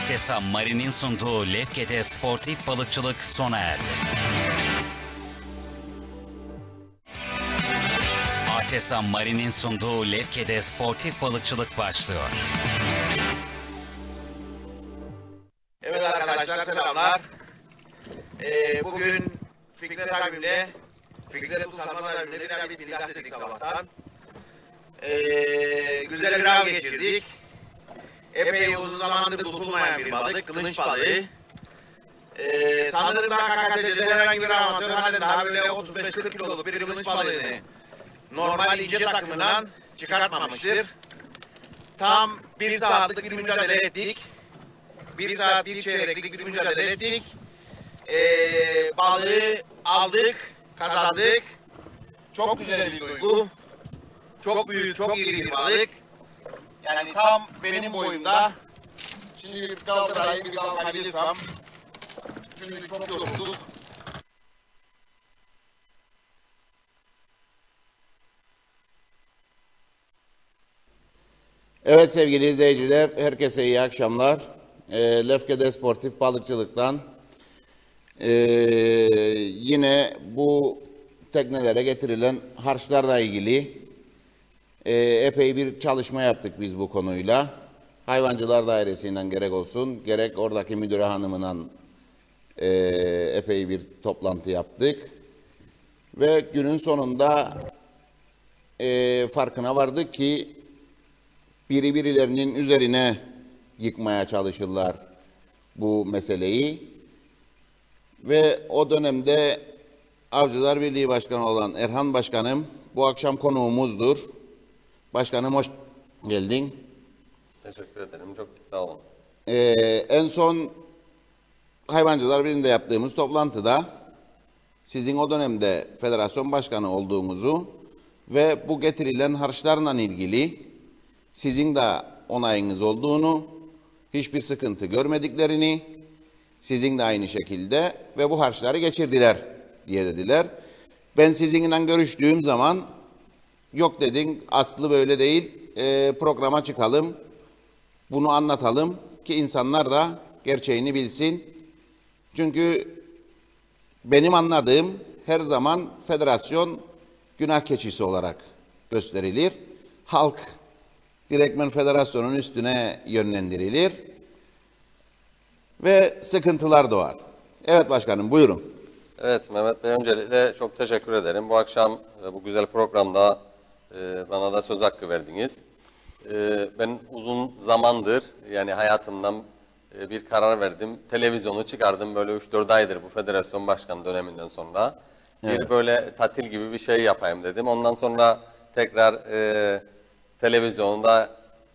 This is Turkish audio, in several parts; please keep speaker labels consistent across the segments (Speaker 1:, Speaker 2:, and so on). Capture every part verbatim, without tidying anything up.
Speaker 1: Atesa Marine'in sunduğu Lefke'de sportif balıkçılık sona erdi. Atesa Marine'in sunduğu Lefke'de sportif balıkçılık başlıyor.
Speaker 2: Evet arkadaşlar, selamlar. Ee, bugün Fikret abimle, Fikret Usalmaz abimle bir bismillah dedik sabahtan. Ee, güzel bir av geçirdik. Epey uzun zamandır tutulmayan bir balık, kılıç balığı. Ee, sanırım daha Kakaceli'de herhangi bir amatör halen daha böyle otuz beş kırk kiloluk bir kılıç balığını normal ince takımından çıkartmamıştır. Tam bir saatlik bir mücadele ettik. Bir saat bir çeyreklik bir mücadele ettik. Ee, balığı aldık, kazandık. Çok güzel bir duygu. Çok büyük, çok iri bir balık. Yani tam benim boyumda. Şimdi bir kaldırayım, bir kalkabilirsem. Çünkü çok yorulduk.
Speaker 3: Evet sevgili izleyiciler, herkese iyi akşamlar. E, Lefke'de sportif balıkçılıktan e, yine bu teknelere getirilen harçlarla ilgili e, epey bir çalışma yaptık biz bu konuyla. Hayvancılar Dairesi'nden gerek olsun, gerek oradaki müdüre hanımından e, epey bir toplantı yaptık. Ve günün sonunda e, farkına vardık ki biri birilerinin üzerine yıkmaya çalışırlar bu meseleyi. Ve o dönemde Avcılar Birliği Başkanı olan Erhan Başkanım bu akşam konuğumuzdur. Başkanım hoş geldin.
Speaker 4: Teşekkür ederim. Çok sağ olun.
Speaker 3: Ee, en son Hayvancılar Birliği'nde yaptığımız toplantıda sizin o dönemde federasyon başkanı olduğunuzu ve bu getirilen harçlarla ilgili sizin de onayınız olduğunu, hiçbir sıkıntı görmediklerini, sizin de aynı şekilde ve bu harçları geçirdiler diye dediler. Ben sizinle görüştüğüm zaman yok dedin, aslı böyle değil, e, programa çıkalım, bunu anlatalım ki insanlar da gerçeğini bilsin. Çünkü benim anladığım her zaman federasyon günah keçisi olarak gösterilir. Halk direktmen federasyonun üstüne yönlendirilir ve sıkıntılar doğar. Evet başkanım, buyurun.
Speaker 4: Evet Mehmet Bey, öncelikle çok teşekkür ederim. Bu akşam bu güzel programda bana da söz hakkı verdiniz. Ben uzun zamandır yani hayatımdan bir karar verdim. Televizyonu çıkardım böyle üç dört aydır bu federasyon başkanı döneminden sonra. Evet. Bir böyle tatil gibi bir şey yapayım dedim. Ondan sonra tekrar e, televizyonda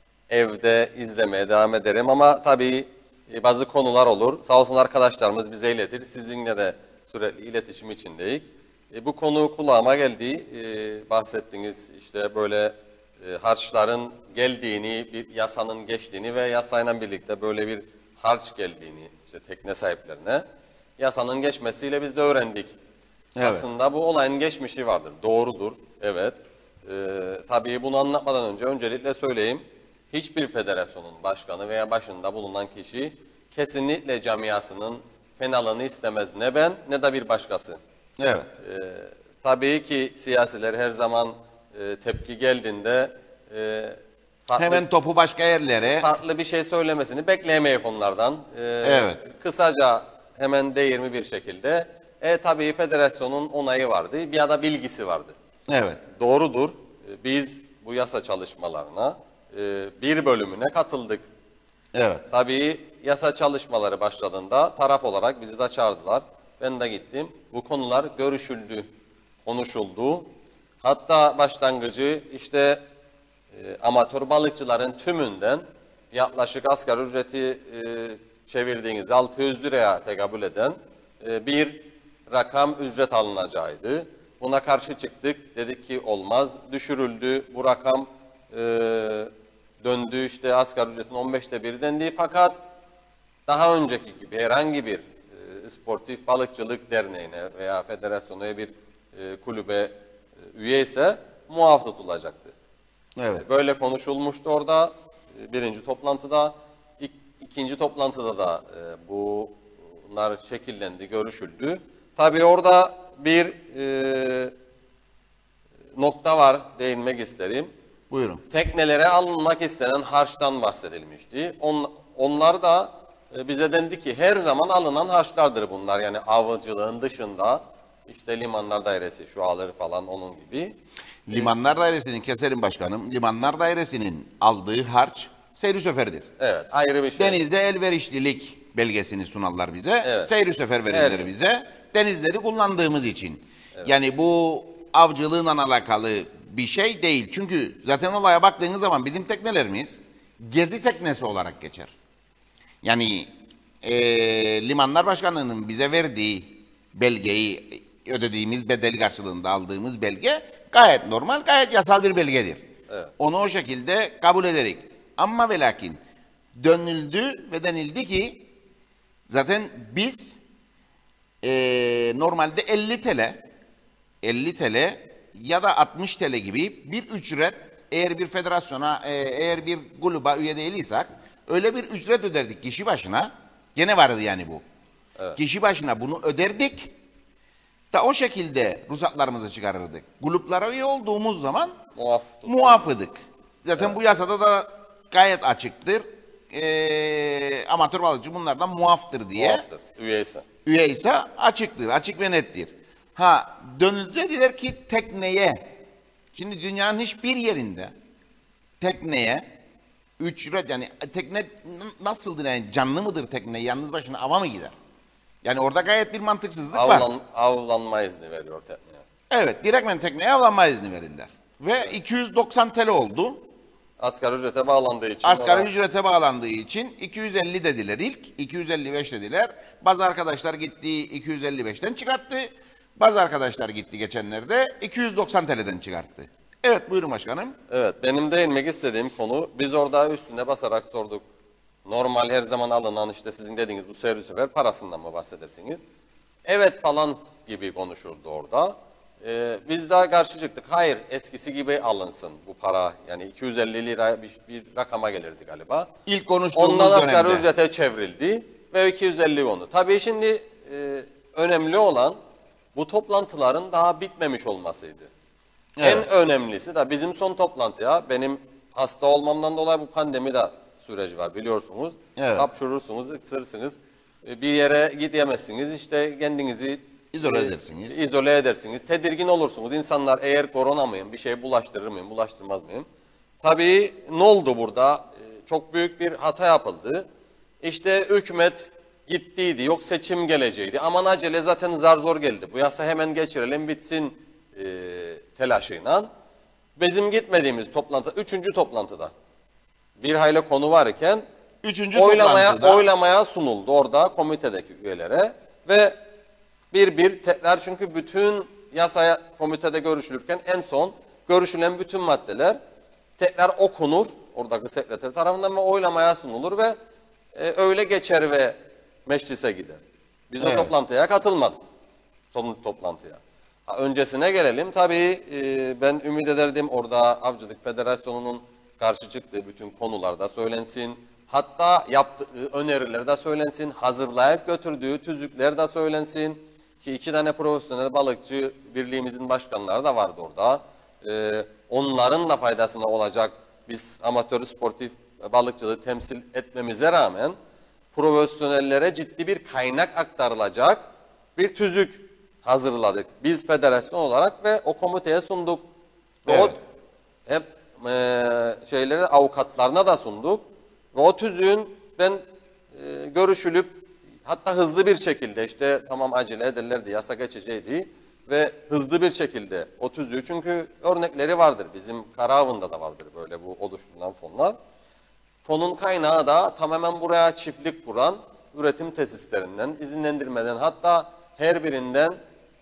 Speaker 4: evde izlemeye devam ederim. Ama tabii e, bazı konular olur. Sağ olsun arkadaşlarımız bize iletir. Sizinle de sürekli iletişim içindeyiz. E, bu konu kulağıma geldi. E, bahsettiğiniz işte böyle e, harçların geldiğini, bir yasanın geçtiğini ve yasayla birlikte böyle bir harç geldiğini işte tekne sahiplerine yasanın geçmesiyle biz de öğrendik. Evet. Aslında bu olayın geçmişi vardır. Doğrudur. Evet. Ee, tabii bunu anlatmadan önce öncelikle söyleyeyim. Hiçbir federasyonun başkanı veya başında bulunan kişi kesinlikle camiasının fenalığını istemez. Ne ben ne de bir başkası.
Speaker 3: Evet.
Speaker 4: Ee, tabii ki siyasiler her zaman e, tepki geldiğinde e, farklı,
Speaker 3: hemen topu başka yerlere
Speaker 4: farklı bir şey söylemesini bekleyemeyiz onlardan. Ee,
Speaker 3: evet.
Speaker 4: Kısaca hemen değirmi bir şekilde. E tabii federasyonun onayı vardı ya da bilgisi vardı.
Speaker 3: Evet.
Speaker 4: Doğrudur. Biz bu yasa çalışmalarına e, bir bölümüne katıldık.
Speaker 3: Evet.
Speaker 4: Tabii yasa çalışmaları başladığında taraf olarak bizi de çağırdılar. Ben de gittim. Bu konular görüşüldü, konuşuldu. Hatta başlangıcı işte e, amatör balıkçıların tümünden yaklaşık asgari ücreti e, çevirdiğiniz altı yüz liraya tekabül eden e, bir rakam ücret alınacağıydı. Buna karşı çıktık. Dedik ki olmaz. Düşürüldü. Bu rakam e, döndü işte asgari ücretin on beşte biri dendi. Fakat daha önceki gibi herhangi bir e, sportif balıkçılık derneğine veya federasyona bir e, kulübe e, üye ise muaf tutulacaktı.
Speaker 3: Evet.
Speaker 4: Böyle konuşulmuştu orada. E, birinci toplantıda. İk, ikinci toplantıda da e, bu bunlar şekillendi, görüşüldü. Tabii orada bir e, nokta var, değinmek isterim.
Speaker 3: Buyurun.
Speaker 4: Teknelere alınmak istenen harçtan bahsedilmişti. On, onlar da e, bize dendi ki her zaman alınan harçlardır bunlar. Yani avcılığın dışında işte limanlar dairesi şu alır falan onun gibi.
Speaker 3: Limanlar Dairesi'nin keserim başkanım. Limanlar Dairesi'nin aldığı harç seyri seferidir.
Speaker 4: Evet, ayrı bir şey.
Speaker 3: Denizde elverişlilik belgesini sunarlar bize.
Speaker 4: Evet.
Speaker 3: Seyri sefer verirler
Speaker 4: Evet.
Speaker 3: bize. Denizleri kullandığımız için. Evet. Yani bu avcılığla alakalı bir şey değil. Çünkü zaten olaya baktığınız zaman bizim teknelerimiz gezi teknesi olarak geçer. Yani e, Limanlar Başkanlığı'nın bize verdiği belgeyi, ödediğimiz bedel karşılığında aldığımız belge gayet normal, gayet yasal bir belgedir.
Speaker 4: Evet.
Speaker 3: Onu o şekilde kabul ederek. Ama ve lakin dönüldü ve denildi ki zaten biz e, normalde elli TL elli TL ya da altmış TL gibi bir ücret, eğer bir federasyona, e, eğer bir gruba üye değiliysek öyle bir ücret öderdik kişi başına. Gene vardı yani bu.
Speaker 4: Evet.
Speaker 3: Kişi başına bunu öderdik. Da o şekilde ruhsatlarımızı çıkarırdık. Gruplara üye olduğumuz zaman
Speaker 4: Muaf.
Speaker 3: muafıdık. Zaten evet. Bu yasada da gayet açıktır. Ee, amatör balıkçı bunlardan muaftır diye.
Speaker 4: Muaftır. Üyeyse.
Speaker 3: Üyeyse açıktır. Açık ve nettir. Ha dönüldü dediler ki tekneye. Şimdi dünyanın hiçbir yerinde tekneye ücret, yani tekne nasıldır, yani canlı mıdır tekne, yalnız başına ava mı gider? Yani orada gayet bir mantıksızlık
Speaker 4: Avlan,
Speaker 3: var.
Speaker 4: Avlanma izni veriyor tekneye.
Speaker 3: Evet, direktmen tekneye avlanma izni verirler. Ve iki yüz doksan TL oldu.
Speaker 4: Asgari ücrete bağlandığı için.
Speaker 3: Asgari
Speaker 4: ona...
Speaker 3: ücrete bağlandığı için iki yüz elli dediler ilk. iki yüz elli beş dediler. Bazı arkadaşlar gitti iki yüz elli beşten çıkarttı. Bazı arkadaşlar gitti geçenlerde iki yüz doksan TL'den çıkarttı. Evet buyurun başkanım.
Speaker 4: Evet, benim değinmek istediğim konu, biz orada üstüne basarak sorduk. Normal her zaman alınan işte sizin dediğiniz bu seyir sefer parasından mı bahsedersiniz? Evet falan gibi konuşuldu orada. Ee, biz daha karşı çıktık. Hayır, eskisi gibi alınsın bu para. Yani iki yüz elli lira bir, bir rakama gelirdi galiba.
Speaker 3: İlk konuştuğumuz
Speaker 4: Ondan
Speaker 3: dönemde.
Speaker 4: asgari ücrete çevrildi ve iki yüz elli onu. Tabii şimdi e, önemli olan bu toplantıların daha bitmemiş olmasıydı. Evet. En önemlisi de bizim son toplantıya, benim hasta olmamdan dolayı bu pandemi de süreci var biliyorsunuz.
Speaker 3: Evet.
Speaker 4: Hapşurursunuz, ıksırırsınız. Bir yere gidemezsiniz, işte kendinizi
Speaker 3: İzole
Speaker 4: e,
Speaker 3: edersiniz.
Speaker 4: izole edersiniz. Tedirgin olursunuz. İnsanlar eğer korona mıyım, bir şey bulaştırır mıyım, bulaştırmaz mıyım? Tabii ne oldu burada? E, çok büyük bir hata yapıldı. İşte hükümet gittiydi, yok seçim geleceğiydi. Aman acele zaten zar zor geldi. Bu yasa hemen geçirelim bitsin e, telaşıyla. Bizim gitmediğimiz toplantı, üçüncü toplantıda bir hayli konu varken
Speaker 3: Üçüncü
Speaker 4: oylamaya,
Speaker 3: toplantıda
Speaker 4: oylamaya sunuldu orada komitedeki üyelere ve bir bir tekrar, çünkü bütün yasaya komitede görüşülürken en son görüşülen bütün maddeler tekrar okunur oradaki sekreter tarafından ve oylamaya sunulur ve e, öyle geçer ve meclise gider. Biz
Speaker 3: Evet.
Speaker 4: o toplantıya katılmadık. Son toplantıya. Ha, öncesine gelelim. Tabii e, ben ümit ederdim orada Avcılık Federasyonu'nun karşı çıktığı bütün konularda söylensin. Hatta yaptığı öneriler de söylensin. Hazırlayıp götürdüğü tüzükler de söylensin. Ki iki tane profesyonel balıkçı birliğimizin başkanları da vardı orada. Ee, onların da faydasına olacak, biz amatör sportif balıkçılığı temsil etmemize rağmen profesyonellere ciddi bir kaynak aktarılacak bir tüzük hazırladık. Biz federasyon olarak ve o komiteye sunduk. Ve
Speaker 3: Evet.
Speaker 4: o hep e, şeyleri avukatlarına da sunduk. Ve o tüzüğün ben e, görüşülüp hatta hızlı bir şekilde, işte tamam acele ederlerdi, yasa geçeceğiydi ve hızlı bir şekilde o tüzüğü, çünkü örnekleri vardır, bizim Karaağı'nda da vardır böyle bu oluşturulan fonlar. Fonun kaynağı da tamamen buraya çiftlik kuran üretim tesislerinden, izinlendirmeden, hatta her birinden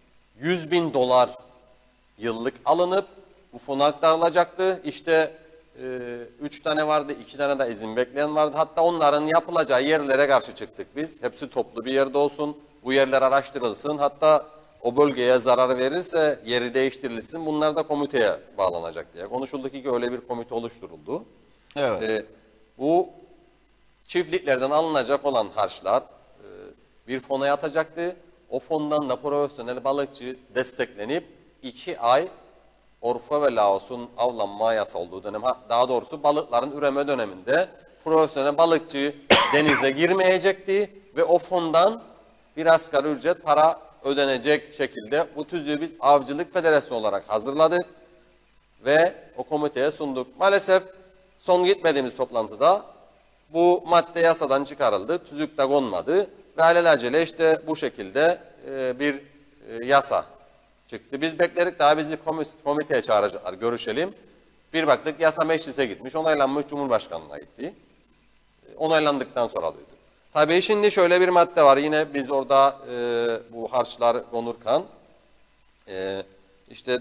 Speaker 4: yüz bin dolar yıllık alınıp bu fona aktarılacaktı. İşte e, üç tane vardı, iki tane de izin bekleyen vardı. Hatta onların yapılacağı yerlere karşı çıktık biz. Hepsi toplu bir yerde olsun, bu yerler araştırılsın. Hatta o bölgeye zarar verirse yeri değiştirilsin. Bunlar da komiteye bağlanacak diye konuşuldu ki öyle bir komite oluşturuldu.
Speaker 3: evet.
Speaker 4: E, bu çiftliklerden alınacak olan harçlar e, bir fona yatacaktı. O fondan da profesyonel balıkçı desteklenip iki ay Orfa ve Laos'un avlanma yasa olduğu dönem, daha doğrusu balıkların üreme döneminde profesyonel balıkçı denize girmeyecekti ve o fondan bir asgari ücret para ödenecek şekilde bu tüzüğü biz Avcılık Federasyonu olarak hazırladık ve o komiteye sunduk. Maalesef son gitmediğimiz toplantıda bu madde yasadan çıkarıldı, tüzükte konmadı ve alelacele işte bu şekilde e, bir e, yasa çıktı. Biz bekledik, daha bizi komiteye çağıracaklar, görüşelim. Bir baktık yasa meclise gitmiş, onaylanmış, Cumhurbaşkanlığına gitti. Onaylandıktan sonra duyduk. Tabii şimdi şöyle bir madde var, yine biz orada e, bu harçlar konurken e, işte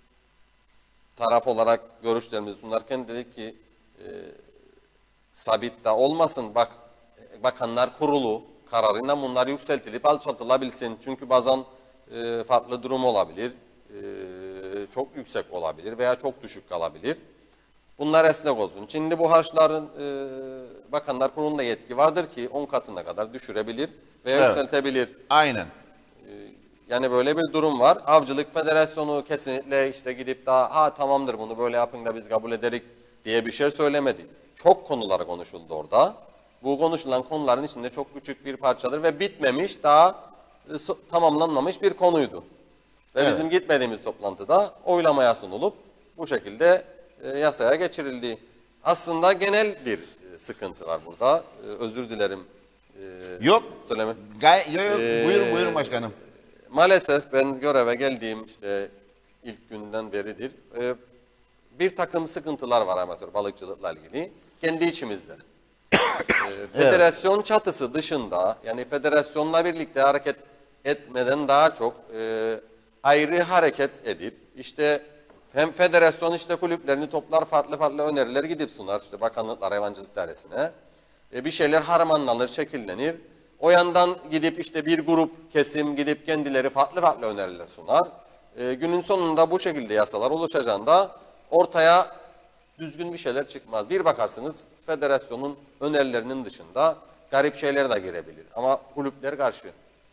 Speaker 4: taraf olarak görüşlerimizi sunarken dedik ki e, sabit de olmasın, bak bakanlar kurulu kararıyla bunlar yükseltilip alçaltılabilsin. Çünkü bazen e, farklı durum olabilir, e, çok yüksek olabilir veya çok düşük kalabilir. Bunlar esnek olsun. Şimdi bu harçların e, bakanlar kurulunda yetki vardır ki on katına kadar düşürebilir veya evet, yükseltebilir.
Speaker 3: Aynen.
Speaker 4: E, yani böyle bir durum var. Avcılık Federasyonu kesinlikle işte gidip daha ha tamamdır bunu böyle yapın da biz kabul ederik diye bir şey söylemedi. Çok konular konuşuldu orada. Bu konuşulan konuların içinde çok küçük bir parçadır ve bitmemiş, daha e, so tamamlanmamış bir konuydu. Ve evet, bizim gitmediğimiz toplantıda oylamaya sunulup bu şekilde e, yasaya geçirildi. Aslında genel bir e, sıkıntı var burada. E, özür dilerim. E,
Speaker 3: yok.
Speaker 4: Söyleme.
Speaker 3: Gay yok, yok.
Speaker 4: E,
Speaker 3: buyurun buyurun başkanım.
Speaker 4: Maalesef ben göreve geldiğim işte ilk günden beridir. E, bir takım sıkıntılar var amatör balıkçılıkla ilgili. Kendi içimizde. e, federasyon evet, çatısı dışında, yani federasyonla birlikte hareket etmeden daha çok e, ayrı hareket edip işte hem federasyon işte kulüplerini toplar, farklı farklı öneriler gidip sunar işte bakanlıklar, hayvancılık dairesine. E, bir şeyler harmanlanır, şekillenir. O yandan gidip işte bir grup kesim gidip kendileri farklı farklı öneriler sunar. E, günün sonunda bu şekilde yasalar oluşacağında ortaya düzgün bir şeyler çıkmaz. Bir bakarsınız federasyonun önerilerinin dışında garip şeyler de girebilir. Ama kulüpler karşı.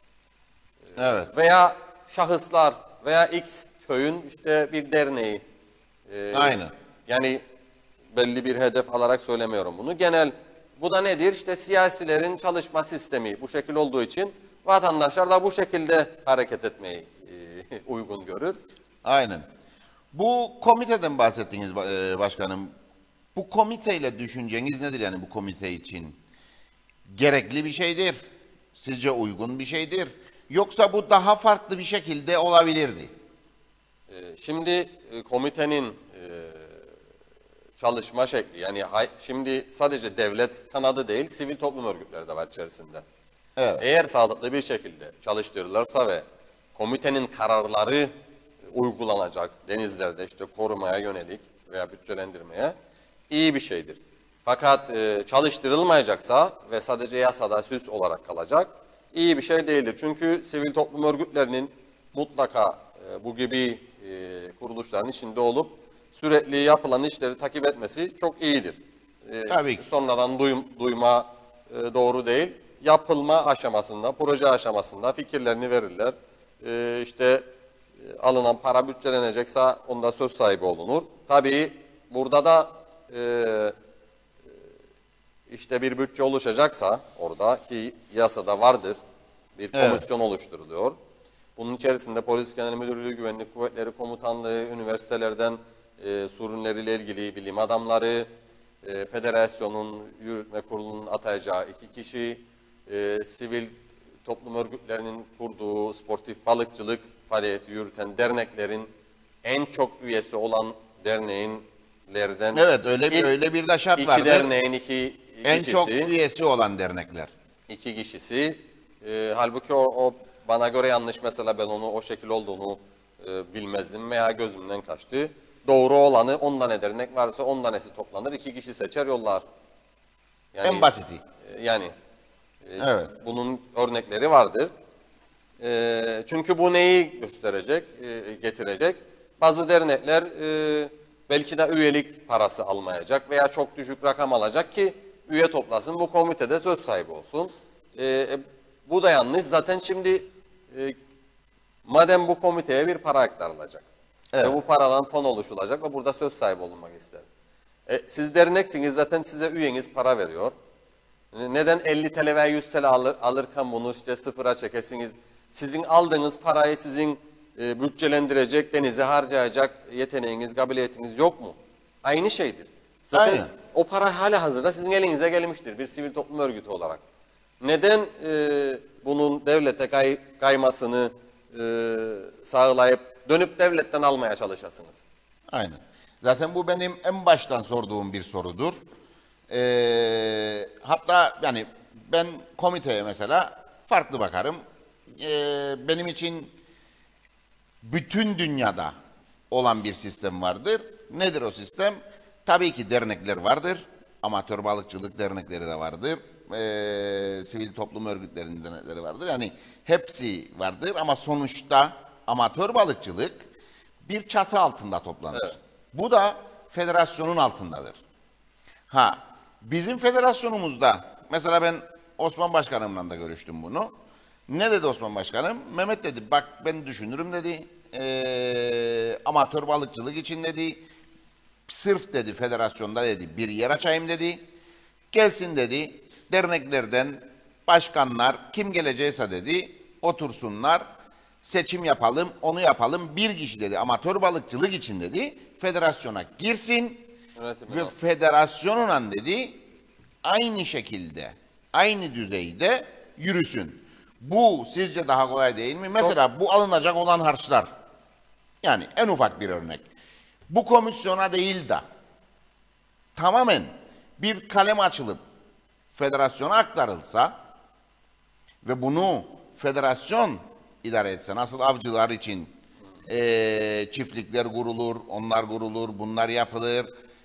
Speaker 3: Evet.
Speaker 4: Veya şahıslar veya X köyün işte bir derneği. E,
Speaker 3: Aynen.
Speaker 4: Yani belli bir hedef alarak söylemiyorum bunu. Genel, bu da nedir? İşte siyasilerin çalışma sistemi bu şekil olduğu için vatandaşlar da bu şekilde hareket etmeyi e, uygun görür.
Speaker 3: Aynen. Bu komiteden bahsettiniz başkanım. Bu komiteyle düşünceniz nedir, yani bu komite için? Gerekli bir şeydir. Sizce uygun bir şeydir. Yoksa bu daha farklı bir şekilde olabilirdi.
Speaker 4: Şimdi komitenin çalışma şekli, yani şimdi sadece devlet kanadı değil, sivil toplum örgütleri de var içerisinde.
Speaker 3: Evet.
Speaker 4: Eğer sağlıklı bir şekilde çalıştırılırsa ve komitenin kararları uygulanacak denizlerde işte korumaya yönelik veya bütçelendirmeye iyi bir şeydir. Fakat e, çalıştırılmayacaksa ve sadece yasada süs olarak kalacak iyi bir şey değildir. Çünkü sivil toplum örgütlerinin mutlaka e, bu gibi e, kuruluşların içinde olup sürekli yapılan işleri takip etmesi çok iyidir. E,
Speaker 3: Tabii ki.
Speaker 4: Sonradan duyum, duyma e, doğru değil. Yapılma aşamasında, proje aşamasında fikirlerini verirler. E, işte alınan para bütçelenecekse onda söz sahibi olunur. Tabii burada da e, işte bir bütçe oluşacaksa orada ki yasada vardır bir komisyon evet, oluşturuluyor. Bunun içerisinde Polis Genel Müdürlüğü, Güvenlik Kuvvetleri Komutanlığı, üniversitelerden e, sorunlarıyla ilgili bilim adamları, e, federasyonun yürütme kurulunun atayacağı iki kişi, e, sivil toplum örgütlerinin kurduğu sportif balıkçılık faaliyeti yürüten derneklerin en çok üyesi olan derneğinlerden
Speaker 3: evet, öyle bir öyle bir de şart var.
Speaker 4: İki derneğin iki
Speaker 3: en
Speaker 4: kişisi,
Speaker 3: çok üyesi olan dernekler.
Speaker 4: İki kişisi. E, halbuki o, o bana göre yanlış, mesela ben onu o şekil olduğunu e, bilmezdim veya gözümden kaçtı. Doğru olanı on tane dernek varsa on tanesi toplanır, iki kişi seçer yollar.
Speaker 3: Yani, en basiti.
Speaker 4: E, yani e,
Speaker 3: evet,
Speaker 4: bunun örnekleri vardır. E, çünkü bu neyi gösterecek, e, getirecek? Bazı dernekler e, belki de üyelik parası almayacak veya çok düşük rakam alacak ki üye toplasın, bu komitede söz sahibi olsun. E, e, bu da yanlış. Zaten şimdi e, madem bu komiteye bir para aktarılacak
Speaker 3: Evet.
Speaker 4: ve bu paradan fon oluşulacak ve burada söz sahibi olunmak ister. E, siz derneksiniz, zaten size üyeniz para veriyor. Neden elli TL veya yüz TL alır, alırken bunu işte sıfıra çekesiniz? Sizin aldığınız parayı sizin e, bütçelendirecek, denize harcayacak yeteneğiniz, kabiliyetiniz yok mu? Aynı şeydir. Zaten
Speaker 3: Aynen.
Speaker 4: o para hala hazırda sizin elinize gelmiştir bir sivil toplum örgütü olarak. Neden e, bunun devlete kay, kaymasını e, sağlayıp dönüp devletten almaya çalışasınız?
Speaker 3: Aynen. Zaten bu benim en baştan sorduğum bir sorudur. Ee, hatta yani ben komiteye mesela farklı bakarım. Ee, benim için bütün dünyada olan bir sistem vardır. Nedir o sistem? Tabii ki dernekler vardır. Amatör balıkçılık dernekleri de vardır. Ee, sivil toplum örgütlerinin dernekleri vardır. Yani hepsi vardır ama sonuçta amatör balıkçılık bir çatı altında toplanır.
Speaker 4: Evet.
Speaker 3: Bu da federasyonun altındadır. Ha, bizim federasyonumuzda mesela ben Osman Başkanımla da görüştüm bunu. Ne dedi Osman Başkanım? Mehmet dedi bak ben düşünürüm dedi. Ee, amatör balıkçılık için dedi. Sırf dedi federasyonda dedi bir yer açayım dedi. Gelsin dedi derneklerden başkanlar kim gelecekse dedi otursunlar. Seçim yapalım, onu yapalım. Bir kişi dedi amatör balıkçılık için dedi federasyona girsin
Speaker 4: Yönetimden
Speaker 3: ve
Speaker 4: al.
Speaker 3: federasyonla dedi aynı şekilde, aynı düzeyde yürüsün. Bu sizce daha kolay değil mi? Mesela bu alınacak olan harçlar. Yani en ufak bir örnek. Bu komisyona değil de tamamen bir kalem açılıp federasyona aktarılsa ve bunu federasyon idare etse, nasıl avcılar için eee, çiftlikler kurulur, onlar kurulur, bunlar yapılır.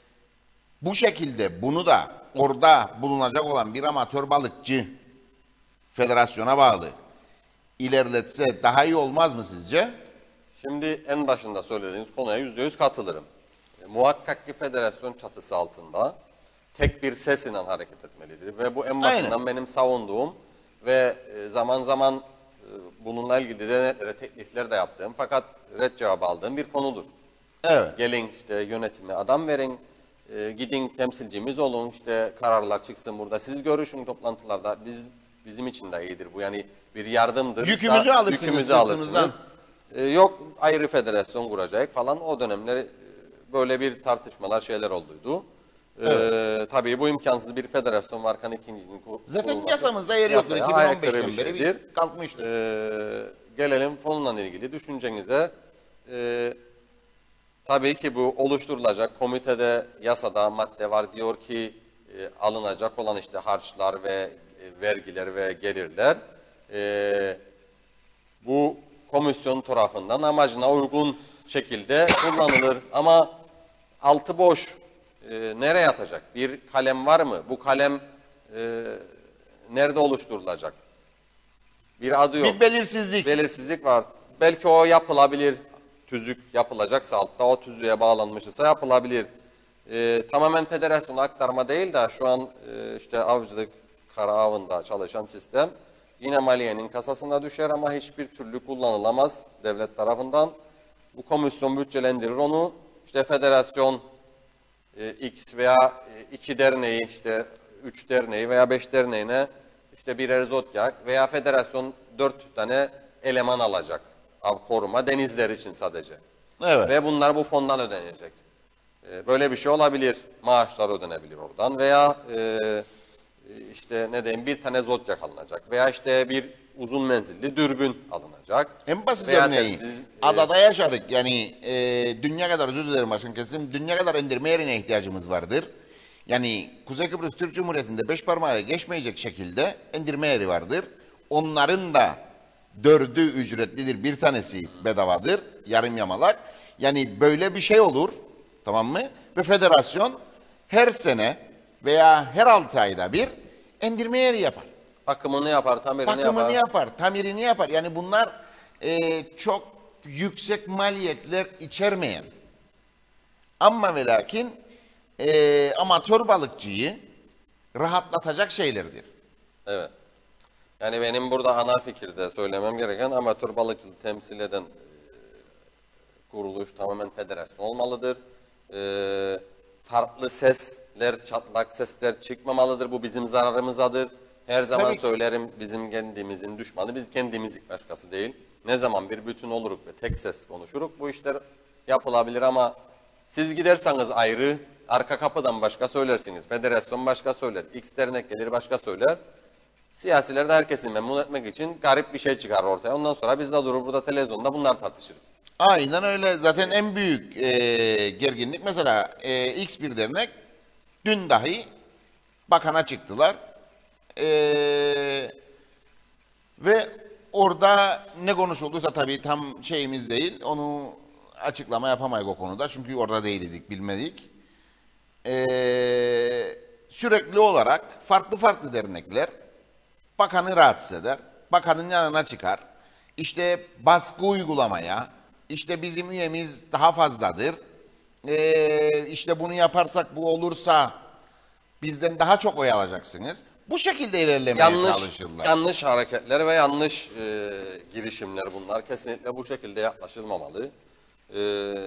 Speaker 3: Bu şekilde bunu da orada bulunacak olan bir amatör balıkçı federasyona bağlı ilerletse daha iyi olmaz mı sizce?
Speaker 4: Şimdi en başında söylediğiniz konuya yüzde yüz katılırım. E, muhakkak ki federasyon çatısı altında tek bir ses ile hareket etmelidir. Ve bu en başından
Speaker 3: Aynen.
Speaker 4: benim savunduğum ve e, zaman zaman e, bununla ilgili denetlere, teklifler de yaptığım fakat red cevabı aldığım bir konudur.
Speaker 3: Evet.
Speaker 4: Gelin işte yönetime adam verin, e, gidin temsilcimiz olun, işte kararlar çıksın burada. Siz görüşün toplantılarda, biz bizim için de iyidir bu. Yani bir yardımdır.
Speaker 3: Yükümüzü
Speaker 4: Da-
Speaker 3: alırsınız
Speaker 4: yükümüzü
Speaker 3: sırtınızdan.
Speaker 4: alırsınız. E, yok ayrı federasyon kuracak falan, o dönemler e, böyle bir tartışmalar şeyler olduydu. E, tabii bu imkansız, bir federasyon varken ikincisinin kur-
Speaker 3: Zaten
Speaker 4: kurulması
Speaker 3: yasamızda yer yoktur.
Speaker 4: yasaya aykırı
Speaker 3: iki bin on beşten
Speaker 4: bir
Speaker 3: beri
Speaker 4: şeydir.
Speaker 3: bir kalkmıştır.
Speaker 4: E, gelelim fonla ilgili düşüncenize. E, Tabii ki bu oluşturulacak komitede yasada madde var, diyor ki e, alınacak olan işte harçlar ve e, vergiler ve gelirler e, bu komisyon tarafından amacına uygun şekilde kullanılır. Ama altı boş, e, nereye atacak? Bir kalem var mı? Bu kalem e, nerede oluşturulacak? Bir adı yok.
Speaker 3: Bir belirsizlik.
Speaker 4: Belirsizlik var. Belki o yapılabilir. Tüzük yapılacaksa altta o tüzüğe bağlanmışsa yapılabilir. Ee, tamamen federasyona aktarma değil de şu an e, işte avcılık kara avında çalışan sistem yine maliyenin kasasına düşer ama hiçbir türlü kullanılamaz devlet tarafından. Bu komisyon bütçelendirir onu. İşte federasyon e, X veya e, iki derneği, işte üç derneği veya beş derneğine işte birer zodyak veya federasyon dört tane eleman alacak. Av koruma denizler için sadece.
Speaker 3: Evet.
Speaker 4: Ve bunlar bu fondan ödenecek. Ee, böyle bir şey olabilir. Maaşlar ödenebilir oradan veya e, işte ne diyeyim bir tane zodyak alınacak veya işte bir uzun menzilli dürbün alınacak.
Speaker 3: En basit
Speaker 4: Veya
Speaker 3: örneği,
Speaker 4: telsiz, e,
Speaker 3: adada yaşarık yani e, dünya kadar, özür dilerim başkan kesim, dünya kadar indirme yerine ihtiyacımız vardır. Yani Kuzey Kıbrıs Türk Cumhuriyeti'nde beş parmağı geçmeyecek şekilde indirme yeri vardır. Onların da dördü ücretlidir, bir tanesi bedavadır, yarım yamalak. Yani böyle bir şey olur, tamam mı? Ve federasyon her sene veya her altı ayda bir indirme yeri yapar.
Speaker 4: bakımını yapar, tamirini
Speaker 3: Bakımını
Speaker 4: yapar.
Speaker 3: yapar, tamirini yapar. Yani bunlar e, çok yüksek maliyetler içermeyen. Ama ve lakin e, amatör balıkçıyı rahatlatacak şeylerdir.
Speaker 4: Evet. Yani benim burada ana fikirde söylemem gereken amatör balıkçılığı temsil eden e, kuruluş tamamen federasyon olmalıdır. E, farklı sesler, çatlak sesler çıkmamalıdır. Bu bizim zararımızadır. Her zaman
Speaker 3: Tabii ki.
Speaker 4: söylerim bizim kendimizin düşmanı. Biz kendimiz başkası değil. Ne zaman bir bütün oluruk ve tek ses konuşuruk bu işler yapılabilir ama siz giderseniz ayrı, arka kapıdan başka söylersiniz. Federasyon başka söyler. X dernek gelir başka söyler. Siyasiler de herkesi memnun etmek için garip bir şey çıkar ortaya. Ondan sonra biz de durur burada televizyonda bunlar tartışırız.
Speaker 3: Aynen öyle. Zaten en büyük e, gerginlik mesela e, X bir dernek dün dahi bakana çıktılar. E, ve orada ne konuşulduysa tabii tam şeyimiz değil. Onu açıklama yapamayız o konuda. Çünkü orada değildik, bilmedik. E, sürekli olarak farklı farklı dernekler bakanı rahatsız eder. Bakanın yanına çıkar. İşte baskı uygulamaya, işte bizim üyemiz daha fazladır. Ee, işte bunu yaparsak bu olursa bizden daha çok oy alacaksınız. Bu şekilde ilerlemeye
Speaker 4: Yanlış,
Speaker 3: çalışırlar.
Speaker 4: yanlış hareketler ve yanlış e, girişimler bunlar. Kesinlikle bu şekilde yaklaşılmamalı. E,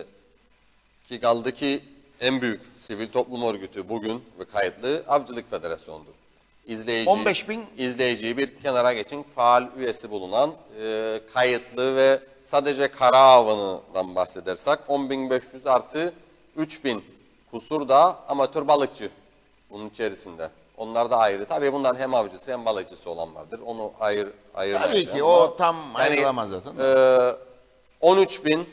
Speaker 4: ki kaldı ki en büyük sivil toplum örgütü bugün ve kayıtlı Avcılık Federasyonu'dur. İzleyici,
Speaker 3: on beş bin
Speaker 4: izleyiciyi bir kenara geçin faal üyesi bulunan e, kayıtlı ve sadece kara avından bahsedersek on bin beş yüz artı üç bin kusur da amatör balıkçı bunun içerisinde. Onlar da ayrı. Tabii bunlar hem avcısı hem balıkçısı olan vardır. Onu ayır, ayırmayacağım.
Speaker 3: tabii ki o tam ayrılamaz zaten.
Speaker 4: E, on üç bin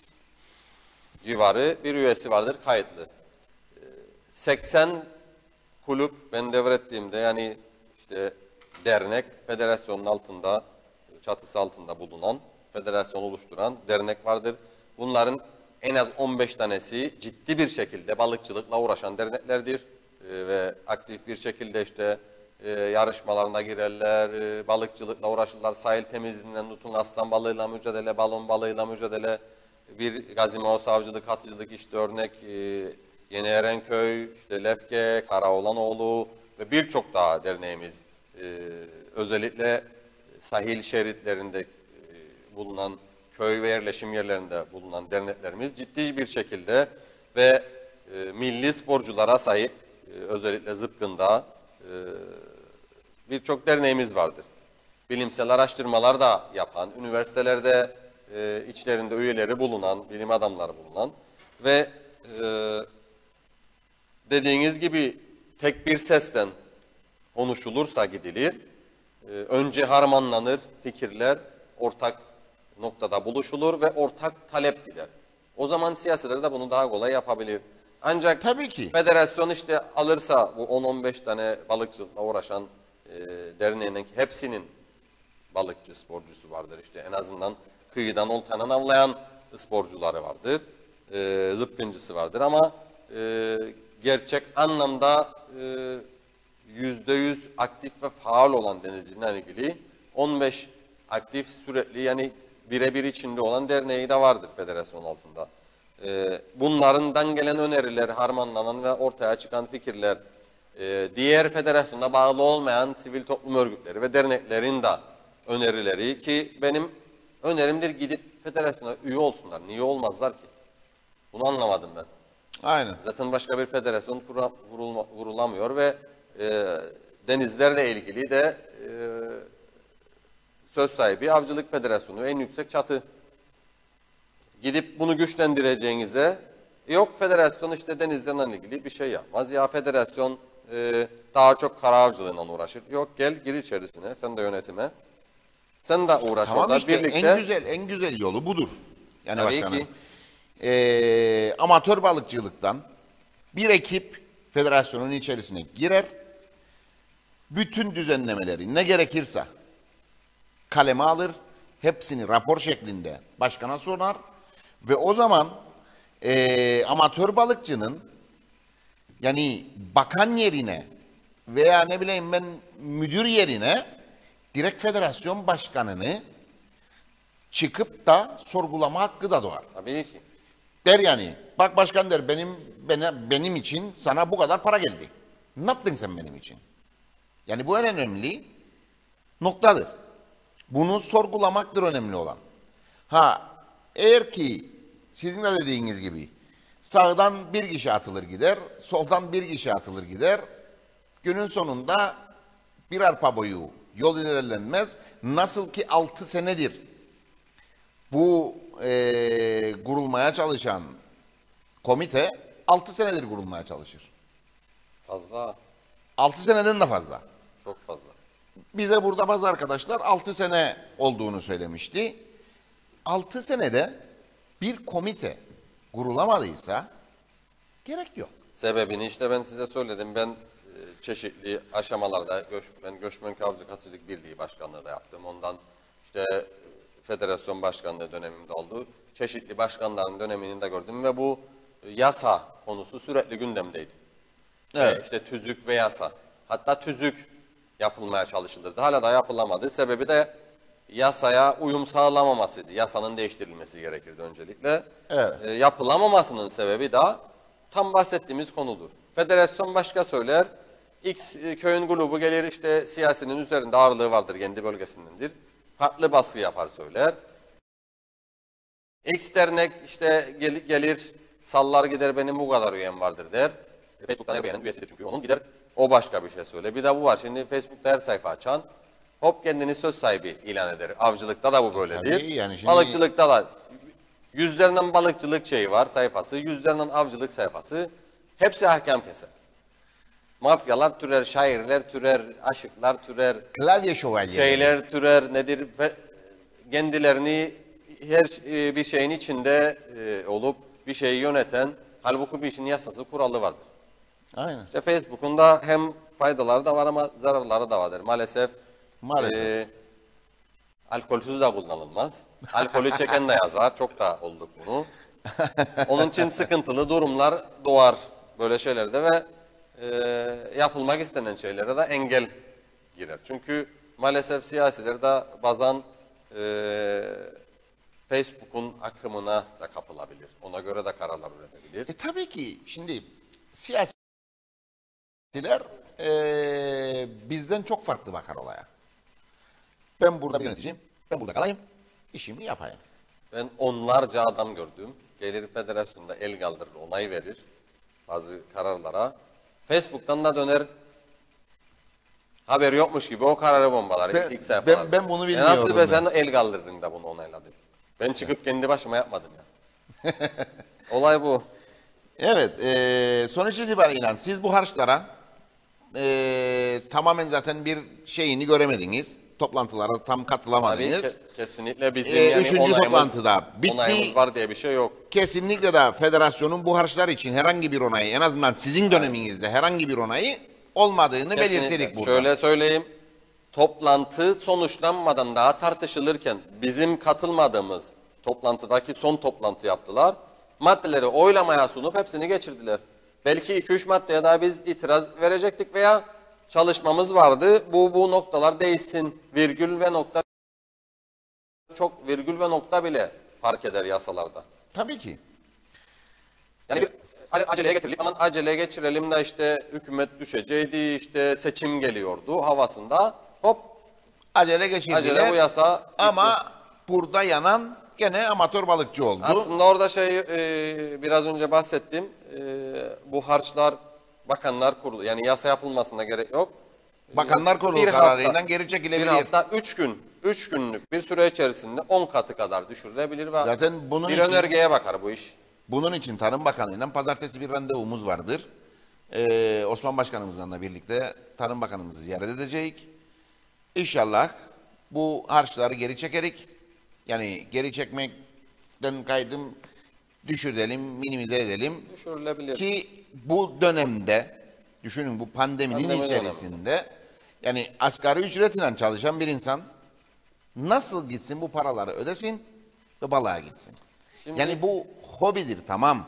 Speaker 4: civarı bir üyesi vardır kayıtlı. E, seksen kulüp ben devrettiğimde yani işte dernek federasyonun altında çatısı altında bulunan federasyon oluşturan dernek vardır. Bunların en az on beş tanesi ciddi bir şekilde balıkçılıkla uğraşan derneklerdir ee, ve aktif bir şekilde işte e, yarışmalarına girerler, e, balıkçılıkla uğraşırlar, sahil temizliğinden tutun aslan balığıyla mücadele, balon balığıyla mücadele, bir gazino, savcılık, atıcılık işte örnek e, Yeni Erenköy, işte Lefke, Karaoğlanoğlu ve birçok daha derneğimiz e, özellikle sahil şeritlerinde e, bulunan köy ve yerleşim yerlerinde bulunan derneklerimiz ciddi bir şekilde ve e, milli sporculara sahip e, özellikle Zıpkın'da e, birçok derneğimiz vardır. Bilimsel araştırmalar da yapan, üniversitelerde e, içlerinde üyeleri bulunan, bilim adamları bulunan ve e, dediğiniz gibi tek bir sesten konuşulursa gidilir. Ee, önce harmanlanır fikirler, ortak noktada buluşulur ve ortak talep gider. O zaman siyasiler de bunu daha kolay yapabilir. Ancak
Speaker 3: Tabii ki.
Speaker 4: federasyon işte alırsa bu on on beş tane balıkçılıkla uğraşan e, derneğinin hepsinin balıkçı, sporcusu vardır. İşte en azından kıyıdan oltadan avlayan sporcuları vardır. E, zıpkıncısı vardır ama e, gerçek anlamda e, yüzde yüz aktif ve faal olan denizcilerle ilgili on beş aktif sürekli yani birebir içinde olan derneği de vardır federasyon altında. Ee, bunlarından gelen öneriler, harmanlanan ve ortaya çıkan fikirler, e, diğer federasyona bağlı olmayan sivil toplum örgütleri ve derneklerin de önerileri ki benim önerimdir gidip federasyona üye olsunlar. Niye olmazlar ki? Bunu anlamadım ben.
Speaker 3: Aynen.
Speaker 4: Zaten başka bir federasyon kura, vurulma, vurulamıyor ve e, denizlerle ilgili de e, söz sahibi Avcılık Federasyonu en yüksek çatı. Gidip bunu güçlendireceğinize yok federasyon işte denizlerle ilgili bir şey yapmaz. Ya federasyon e, daha çok kara avcılığıyla uğraşır. Yok gel gir içerisine sen de yönetime. Sen de uğraş
Speaker 3: Tamam
Speaker 4: orada
Speaker 3: işte
Speaker 4: birlikte.
Speaker 3: en güzel en güzel yolu budur. Yani
Speaker 4: Tabii
Speaker 3: başkanım.
Speaker 4: ki.
Speaker 3: Ee, amatör balıkçılıktan bir ekip federasyonun içerisine girer. Bütün düzenlemeleri ne gerekirse kaleme alır. Hepsini rapor şeklinde başkana sunar. Ve o zaman ee, amatör balıkçının yani bakan yerine veya ne bileyim ben müdür yerine direkt federasyon başkanını çıkıp da sorgulama hakkı da doğar.
Speaker 4: Tabii ki.
Speaker 3: Der yani bak başkan der benim bana, benim için sana bu kadar para geldi. Ne yaptın sen benim için? Yani bu en önemli noktadır. Bunu sorgulamaktır önemli olan. Ha, eğer ki sizin de dediğiniz gibi sağdan bir kişi atılır gider, soldan bir kişi atılır gider. Günün sonunda bir arpa boyu yol ilerlenmez. Nasıl ki altı senedir bu e, kurulmaya çalışan komite altı senedir kurulmaya çalışır.
Speaker 4: Fazla,
Speaker 3: Altı seneden de fazla.
Speaker 4: çok fazla.
Speaker 3: Bize burada bazı arkadaşlar altı sene olduğunu söylemişti. Altı senede bir komite kurulamadıysa gerek yok.
Speaker 4: Sebebini işte ben size söyledim. Ben e, çeşitli aşamalarda göç, ben Göçmen Kavcı Katılcılık Birliği Başkanlığı da yaptım. Ondan işte e, federasyon başkanlığı dönemimde oldu. Çeşitli başkanların dönemini de gördüm ve bu e, yasa konusu sürekli gündemdeydi.
Speaker 3: Evet.
Speaker 4: E, işte tüzük ve yasa. Hatta tüzük yapılmaya çalışılırdı. Hala da yapılamadı. Sebebi de yasaya uyum sağlamamasıydı. Yasanın değiştirilmesi gerekirdi öncelikle.
Speaker 3: Evet.
Speaker 4: E, yapılamamasının sebebi de tam bahsettiğimiz konudur. Federasyon başka söyler. X e, köyün grubu gelir işte siyasinin üzerinde ağırlığı vardır, kendi bölgesindendir. Farklı baskı yapar söyler. X dernek işte gel, gelir sallar gider benim bu kadar üyem vardır der. Facebook'ta her beğenen üyesidir çünkü onun gider o başka bir şey söyle. Bir de bu var şimdi Facebook'ta her sayfa açan hop kendini söz sahibi ilan eder. Avcılıkta da bu böyledir.
Speaker 3: Tabii yani şimdi-
Speaker 4: Balıkçılıkta da yüzlerinden balıkçılık şeyi var sayfası, yüzlerinden avcılık sayfası. Hepsi ahkam keser. Mafyalar türer, şairler türer, aşıklar türer,
Speaker 3: Klavye şövalyeleri.
Speaker 4: şeyler türer nedir ve kendilerini her e, bir şeyin içinde e, olup bir şeyi yöneten halbuki bir işin yasası kuralı vardır.
Speaker 3: Aynen.
Speaker 4: İşte Facebook'un da hem faydaları da var ama zararları da vardır. Maalesef,
Speaker 3: Maalesef.
Speaker 4: e, alkolsüz de kullanılmaz. Alkolü çeken de yazar. Çok da olduk bunu. Onun için sıkıntılı durumlar doğar böyle şeylerde ve e, yapılmak istenen şeylere de engel girer. Çünkü maalesef siyasiler de bazen e, Facebook'un akımına da kapılabilir. Ona göre de kararlar üretebilir.
Speaker 3: E tabii ki şimdi siyasiler e, bizden çok farklı bakar olaya. Ben burada bir yöneticiyim, ben burada kalayım, işimi yapayım.
Speaker 4: Ben onlarca adam gördüm. Gelir federasyonda el kaldırır, onay verir bazı kararlara. Facebook'tan da döner haberi yokmuş gibi o kararı bombalar.
Speaker 3: Ben-
Speaker 4: ilk sayfalar.
Speaker 3: ben- ben bunu
Speaker 4: E
Speaker 3: bilmiyordum
Speaker 4: nasıl be
Speaker 3: ben.
Speaker 4: sen el kaldırdın da bunu onayladın. Ben çıkıp kendi başıma yapmadım ya. Olay bu.
Speaker 3: Evet, e, sonuç itibariyle siz bu harçlara e, tamamen zaten bir şeyini göremediniz. Toplantılara tam
Speaker 4: Tabii
Speaker 3: katılamadınız.
Speaker 4: ke- kesinlikle bizim
Speaker 3: Ee,
Speaker 4: yani
Speaker 3: üçüncü
Speaker 4: onayımız,
Speaker 3: toplantıda bitti.
Speaker 4: onayımız var diye bir şey yok.
Speaker 3: Kesinlikle de federasyonun bu harçlar için herhangi bir onayı, en azından sizin döneminizde herhangi bir onayı olmadığını
Speaker 4: Kesinlikle.
Speaker 3: belirttik burada.
Speaker 4: Şöyle söyleyeyim. Toplantı sonuçlanmadan daha tartışılırken bizim katılmadığımız toplantıdaki son toplantı yaptılar. Maddeleri oylamaya sunup hepsini geçirdiler. Belki iki üç maddeye daha biz itiraz verecektik veya çalışmamız vardı. Bu bu noktalar değişsin. Virgül ve nokta çok virgül ve nokta bile fark eder yasalarda.
Speaker 3: Tabii ki.
Speaker 4: Yani bir a- aceleye getirelim aman aceleye geçirelim de işte hükümet düşeceydi işte seçim geliyordu havasında hop
Speaker 3: Acele geçirdiler.
Speaker 4: acele bu yasa
Speaker 3: ama burada yanan gene amatör balıkçı oldu.
Speaker 4: aslında orada şey e, biraz önce bahsettim e, bu harçlar bakanlar kurulu yani yasa yapılmasına gerek yok.
Speaker 3: Bakanlar Kurulu
Speaker 4: Bir
Speaker 3: kararıyla
Speaker 4: hafta-
Speaker 3: geri
Speaker 4: Bir
Speaker 3: çekilebilir.
Speaker 4: hafta üç gün üç günlük bir süre içerisinde on katı kadar düşürülebilir ve
Speaker 3: Zaten bunun
Speaker 4: bir
Speaker 3: için-
Speaker 4: önergeye bakar bu iş.
Speaker 3: Bunun için Tarım Bakanlığı'yla pazartesi bir randevumuz vardır. Ee, Osman Başkanımızla da birlikte Tarım Bakanımızı ziyaret edeceğiz. İnşallah bu harçları geri çekerik. Yani geri çekmekten kaydım düşürelim, minimize edelim.
Speaker 4: Düşürülebilir.
Speaker 3: Ki bu dönemde, düşünün bu pandeminin
Speaker 4: Pandemi
Speaker 3: içerisinde, yani asgari ücretiyle çalışan bir insan nasıl gitsin bu paraları ödesin ve balığa gitsin.
Speaker 4: Şimdi-
Speaker 3: Yani bu hobidir, tamam.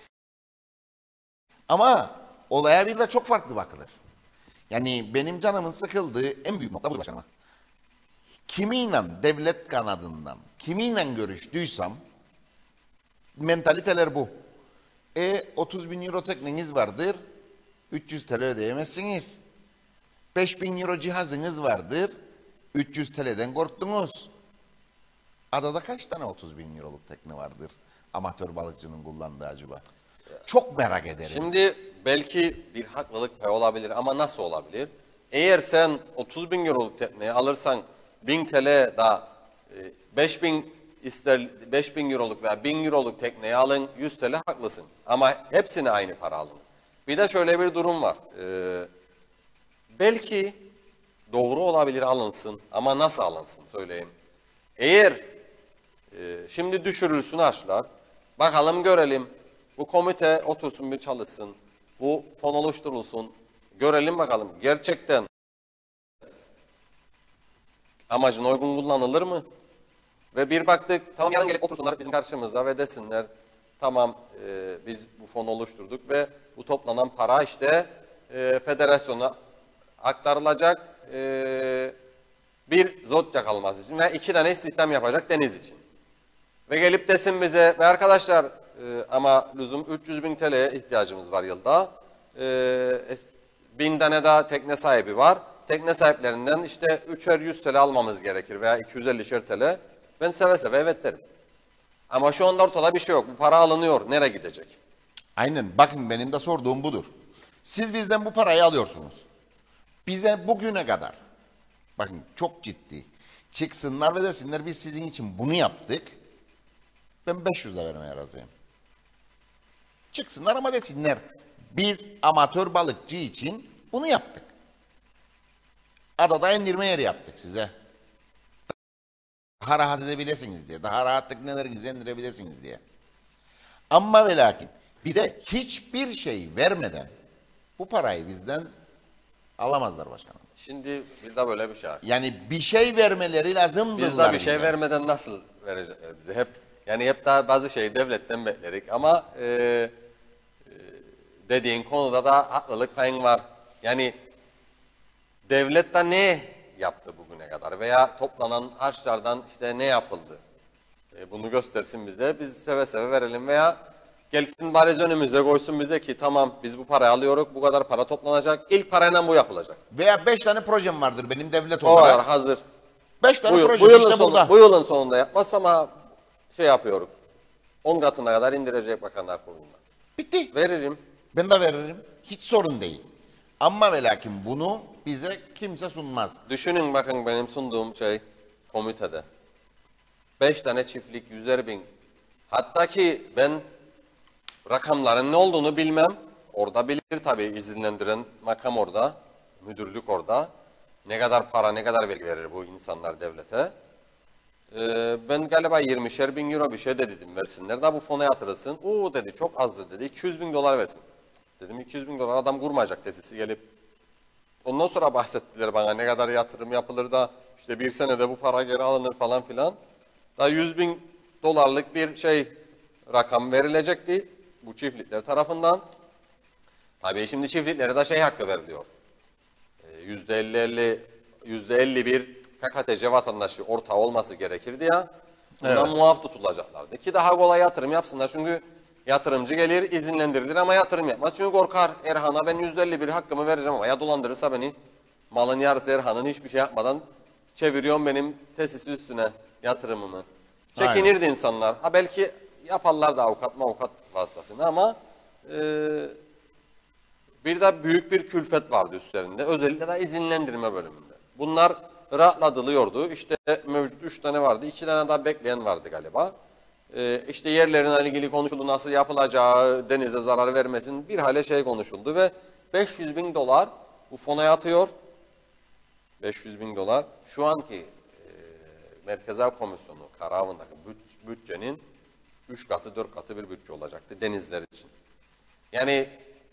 Speaker 3: Ama olaya bir de çok farklı bakılır. Yani benim canımın sıkıldığı en büyük nokta bu başkanıma. Kimiyle devlet kanadından, kimiyle görüştüysem mentaliteler bu. E otuz bin euro tekneniz vardır, üç yüz T L ödeyemezsiniz. beş bin euro cihazınız vardır. üç yüz T L'den korktunuz. Adada kaç tane otuz bin euroluk tekne vardır? Amatör balıkçının kullandığı acaba? Çok merak ederim.
Speaker 4: Şimdi belki bir haklılık payı olabilir ama nasıl olabilir? Eğer sen otuz bin euroluk tekneyi alırsan bin T L da beş bin ister beş bin euroluk veya bin euroluk tekneyi alın yüz T L haklısın. Ama hepsine aynı para alın. Bir de şöyle bir durum var. Ee, belki doğru olabilir alınsın ama nasıl alınsın söyleyeyim. Eğer e, şimdi düşürülsün harçlar, bakalım görelim. Bu komite otursun bir çalışsın. Bu fon oluşturulsun. Görelim bakalım gerçekten amacına uygun kullanılır mı? Ve bir baktık tamam yarın gelip otursunlar bizim karşımıza ve desinler tamam e, biz bu fonu oluşturduk ve bu toplanan para işte e, federasyona aktarılacak e, bir zot yakalaması için ve iki tane istihdam yapacak deniz için. Ve gelip desin bize ve arkadaşlar e, ama lüzum üç yüz bin T L'ye ihtiyacımız var yılda. E, bin tane daha tekne sahibi var. Tekne sahiplerinden işte üçer yüz T L almamız gerekir veya iki yüz ellişer T L. Ben seve seve evet derim. Ama şu anda ortada bir şey yok. Bu para alınıyor. Nereye gidecek?
Speaker 3: Aynen. Bakın benim de sorduğum budur. Siz bizden bu parayı alıyorsunuz. Bize bugüne kadar, bakın çok ciddi, çıksınlar ve desinler biz sizin için bunu yaptık. Ben beş yüze vermeye razıyım. Çıksınlar ama desinler biz amatör balıkçı için bunu yaptık. Adada indirme yeri yaptık size. Daha rahat edebilirsiniz diye, daha rahat teknelerinizi indirebilirsiniz diye. Ama ve lakin bize hiçbir şey vermeden bu parayı bizden alamazlar başkanım.
Speaker 4: Şimdi bir de böyle bir şey var.
Speaker 3: Yani bir şey vermeleri lazımdır.
Speaker 4: Biz de bir şey bize. vermeden nasıl verecekler bize? Hep yani hep daha bazı şey devletten beklerik ama e, e, dediğin konuda da haklılık payın var. Yani devlet de ne yaptı bugüne kadar veya toplanan harçlardan işte ne yapıldı? E, bunu göstersin bize, biz seve seve verelim veya gelsin bariz önümüze koysun bize ki tamam biz bu parayı alıyoruz, bu kadar para toplanacak, ilk parayla bu yapılacak.
Speaker 3: Veya beş tane projem vardır benim devlet
Speaker 4: o
Speaker 3: olarak.
Speaker 4: O var hazır.
Speaker 3: Beş tane
Speaker 4: bu,
Speaker 3: proje
Speaker 4: bu
Speaker 3: işte
Speaker 4: sonu,
Speaker 3: burada.
Speaker 4: Bu yılın sonunda yapmaz ama şey yapıyorum, on katına kadar indirecek Bakanlar Kurulu'na.
Speaker 3: Bitti.
Speaker 4: Veririm.
Speaker 3: Ben de veririm. Hiç sorun değil. Ama ve lakin bunu bize kimse sunmaz.
Speaker 4: Düşünün bakın benim sunduğum şey komitede. Beş tane çiftlik, yüzer bin. Hatta ki ben rakamların ne olduğunu bilmem. Orada bilir tabii izinlendiren makam orada, müdürlük orada. Ne kadar para, ne kadar vergi verir bu insanlar devlete. Ee, ben galiba yirmişer bin euro bir şey de dedim versinler. Daha bu fona yatırılsın. Oo dedi çok azdı dedi. iki yüz bin dolar versin. Dedim iki yüz bin dolar adam kurmayacak tesisi gelip. Ondan sonra bahsettiler bana ne kadar yatırım yapılır da işte bir senede bu para geri alınır falan filan. Daha yüz bin dolarlık bir şey rakam verilecekti bu çiftlikler tarafından. Tabii şimdi çiftliklere de şey hakkı veriliyor. Yüzde elli elli, yüzde elli bir K K T C vatandaşı ortağı olması gerekirdi ya. Bundan evet. muaf tutulacaklardı. Ki daha kolay yatırım yapsınlar çünkü yatırımcı gelir, izinlendirilir ama yatırım yapmaz. Çünkü korkar Erhan'a ben yüzde elli bir hakkımı vereceğim ama ya dolandırırsa beni malın yarısı Erhan'ın hiçbir şey yapmadan çeviriyorum benim tesisi üstüne yatırımımı. Çekinirdi Aynen. insanlar. Ha belki yaparlar da avukat avukat vasıtasını ama e, bir de büyük bir külfet vardı üstlerinde. Özellikle de izinlendirme bölümünde. Bunlar rahatlatılıyordu. İşte mevcut üç tane vardı. iki tane daha bekleyen vardı galiba. Ee, işte yerlerine ilgili konuşuldu. Nasıl yapılacağı, denize zarar vermesin. Bir hale şey konuşuldu ve beş yüz bin dolar bu fona yatıyor. beş yüz bin dolar. Şu anki e, Merkezi Komisyonu kararındaki büt, bütçenin üç katı dört katı bir bütçe olacaktı denizler için. Yani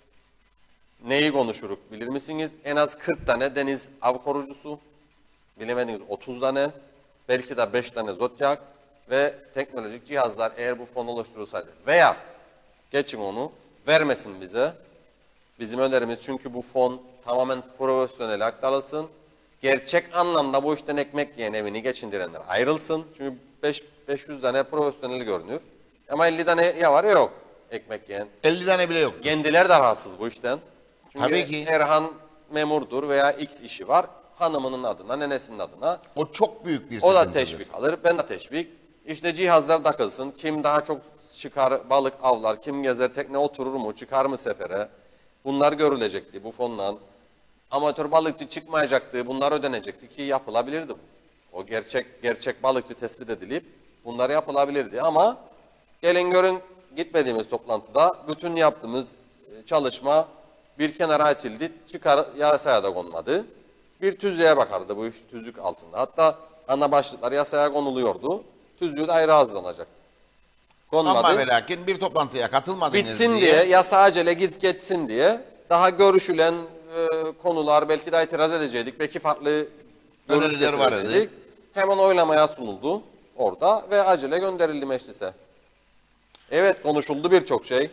Speaker 4: neyi konuşuruk bilir misiniz? En az kırk tane deniz av korucusu, bilemediniz otuz tane, belki de beş tane zodyak ve teknolojik cihazlar eğer bu fon oluşturulsaydı. Veya geçin onu vermesin bize. Bizim önerimiz çünkü bu fon tamamen profesyonel aktarılsın. Gerçek anlamda bu işten ekmek yiyen evini geçindirenler ayrılsın. Çünkü beş yüz tane profesyonel görünür. Ama elli tane ya var ya yok ekmek yiyen.
Speaker 3: elli tane bile yok.
Speaker 4: Kendileri de rahatsız bu işten. Çünkü
Speaker 3: Tabii ki.
Speaker 4: Erhan memurdur veya X işi var. Hanımının adına, nenesinin adına.
Speaker 3: O çok büyük bir
Speaker 4: O
Speaker 3: sıkıntıdır.
Speaker 4: da teşvik alır, ben de teşvik. İşte cihazlar takılsın, kim daha çok çıkar, balık avlar, kim gezer, tekne oturur mu, çıkar mı sefere? Bunlar görülecekti bu fonla. Amatör balıkçı çıkmayacaktı, bunlar ödenecekti ki yapılabilirdi bu. O gerçek gerçek balıkçı tespit edilip bunlar yapılabilirdi ama gelin görün gitmediğimiz toplantıda bütün yaptığımız çalışma bir kenara açıldı, çıkar yasaya da konmadı. Bir tüzüğe bakardı bu iş tüzük altında. Hatta ana başlıklar yasaya konuluyordu. Tüzüğü de ayrı hazırlanacaktı. Konmadı.
Speaker 3: Ama ve lakin bir toplantıya katılmadınız
Speaker 4: Bitsin
Speaker 3: diye.
Speaker 4: diye, yasa acele git geçsin diye daha görüşülen e, konular belki de itiraz edecektik. Belki farklı
Speaker 3: Öneriler
Speaker 4: görüşler
Speaker 3: vardı.
Speaker 4: edecektik. Hemen oylamaya sunuldu orada ve acele gönderildi meclise. Evet konuşuldu birçok şey.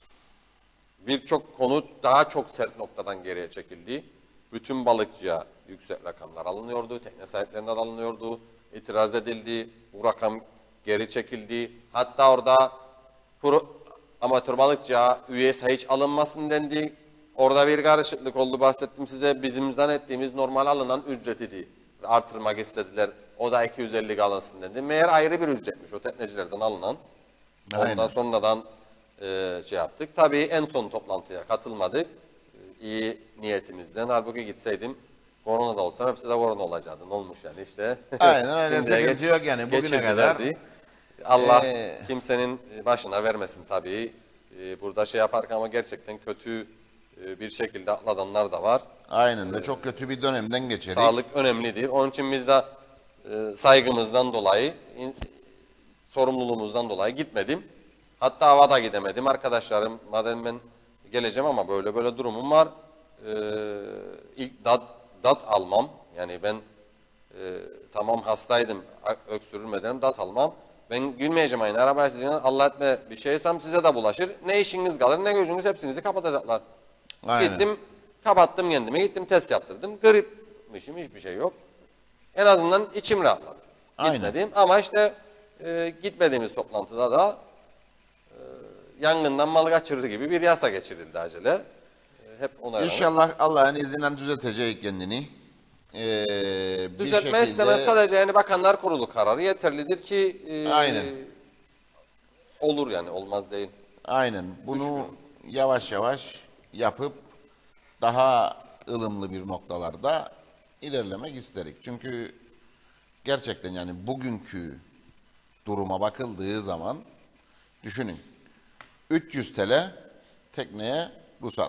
Speaker 4: Birçok konu daha çok sert noktadan geriye çekildi. Bütün balıkçıya yüksek rakamlar alınıyordu, tekne sahiplerinden alınıyordu, itiraz edildi, bu rakam geri çekildi. Hatta orada pro, amatör balıkçıya üye sayı alınmasın dendi. Orada bir karışıklık oldu, bahsettim size. Bizim zannettiğimiz normal alınan ücretiydi. Artırmak istediler, o da iki yüz elli alınsın dendi. Meğer ayrı bir ücretmiş o teknecilerden alınan. Ondan
Speaker 3: Aynen.
Speaker 4: sonradan e, şey yaptık. Tabii en son toplantıya katılmadık. E, iyi niyetimizden. Halbuki gitseydim korona da olsam hepsi de korona olacaktı. Ne olmuş yani işte.
Speaker 3: Aynen öyle,
Speaker 4: Şimdiye
Speaker 3: sıkıntı
Speaker 4: geç-
Speaker 3: yok yani bugüne
Speaker 4: geçirdilerdi.
Speaker 3: kadar.
Speaker 4: Allah
Speaker 3: Ee,
Speaker 4: kimsenin başına vermesin tabii. E, burada şey yaparken ama gerçekten kötü e, bir şekilde atladanlar da var.
Speaker 3: Aynen de çok kötü bir dönemden geçirdik.
Speaker 4: Sağlık önemlidir. Onun için biz de e, saygımızdan dolayı, in- sorumluluğumuzdan dolayı gitmedim. Hatta havada gidemedim. Arkadaşlarım, madem ben geleceğim ama böyle böyle durumum var. E, ilk dat, dat almam. Yani ben e, tamam hastaydım, a- öksürülmeden dat almam. Ben gülmeyeceğim aynı. Arabaya sizin Allah etme bir şeysem size de bulaşır. Ne işiniz kalır, ne gücünüz hepsinizi kapatacaklar.
Speaker 3: Aynen.
Speaker 4: Gittim, kapattım kendimi, gittim test yaptırdım. Gripmişim, hiçbir şey yok. En azından içim rahatladı.
Speaker 3: Aynen.
Speaker 4: Gitmedim ama işte e, gitmediğimiz toplantıda da e, yangından mal kaçırır gibi bir yasa geçirildi acele. E, hep ona rağmen.
Speaker 3: İnşallah Allah'ın izniyle düzeltecek kendini. Ee, bir
Speaker 4: Düzeltme
Speaker 3: şekilde-
Speaker 4: istemez sadece yani Bakanlar Kurulu kararı yeterlidir ki e,
Speaker 3: Aynen.
Speaker 4: olur yani olmaz değil.
Speaker 3: Aynen. Bunu yavaş yavaş yapıp daha ılımlı bir noktalarda ilerlemek isterik. Çünkü gerçekten yani bugünkü duruma bakıldığı zaman düşünün. üç yüz T L tekneye ruhsat.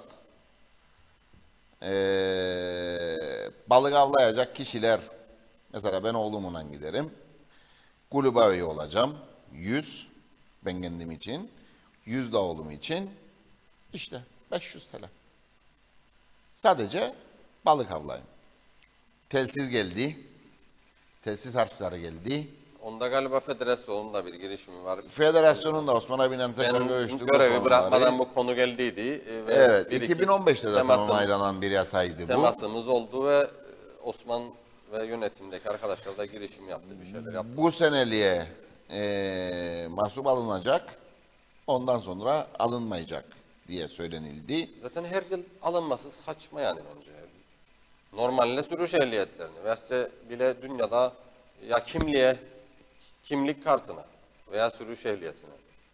Speaker 3: Ee, balık avlayacak kişiler, mesela ben oğlumla giderim. Kulübe üye olacağım. yüz ben kendim için. yüz de oğlum için. İşte beş yüz T L. Sadece balık avlayın. Telsiz geldi. Telsiz harçları geldi.
Speaker 4: Onda galiba federasyonun da bir girişimi var.
Speaker 3: Federasyonun da Osman abiyle tekrar
Speaker 4: Ben
Speaker 3: görüştük. bu
Speaker 4: görevi
Speaker 3: konuları.
Speaker 4: bırakmadan bu konu geldiydi. e, ve
Speaker 3: Evet,
Speaker 4: bir iki
Speaker 3: iki bin on beşte zaten
Speaker 4: temasım-
Speaker 3: onaylanan bir yasaydı bu.
Speaker 4: Temasımız oldu ve e, Osman ve yönetimdeki arkadaşlar da girişim yaptı, bir şeyler yaptı.
Speaker 3: Bu seneliğe eee mahsup alınacak, ondan sonra alınmayacak diye söylenildi.
Speaker 4: Zaten her yıl alınması saçma yani bence. Normalde sürüş ehliyetlerini veya size bile dünyada ya kimliğe, kimlik kartına veya sürüş ehliyetine.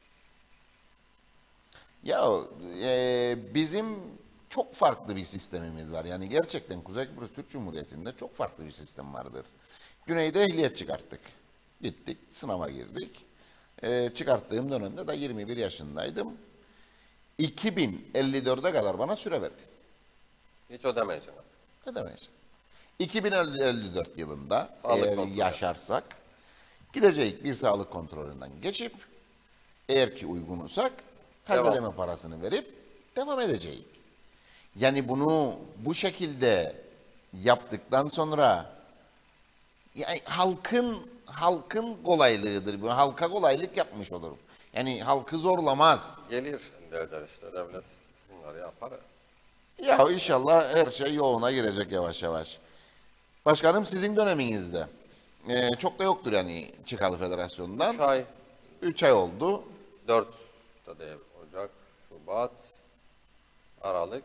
Speaker 3: Ya eee, bizim çok farklı bir sistemimiz var. Yani gerçekten Kuzey Kıbrıs Türk Cumhuriyeti'nde çok farklı bir sistem vardır. Güneyde ehliyet çıkarttık. Gittik, sınava girdik. Eee, çıkarttığım dönemde de yirmi bir yaşındaydım. iki bin elli dörde kadar bana süre verdi.
Speaker 4: Hiç ödemeyeceğim artık.
Speaker 3: Ödemeyiz. iki bin elli dört yılında
Speaker 4: Sağlık
Speaker 3: eğer
Speaker 4: kontrolü.
Speaker 3: yaşarsak gideceğiz bir sağlık kontrolünden geçip eğer ki uygunsak tazeleme parasını verip devam edeceğiz. Yani bunu bu şekilde yaptıktan sonra yani halkın halkın kolaylığıdır. Bu halka kolaylık yapmış olurum. Yani halkı zorlamaz.
Speaker 4: Gelir elde eder işte devlet bunları yapar.
Speaker 3: Ya inşallah her şey yoluna girecek yavaş yavaş. Başkanım sizin döneminizde e, çok da yoktur yani Çıkalı Federasyonu'ndan.
Speaker 4: Üç ay,
Speaker 3: üç ay oldu.
Speaker 4: dört de Ocak, Şubat, Aralık.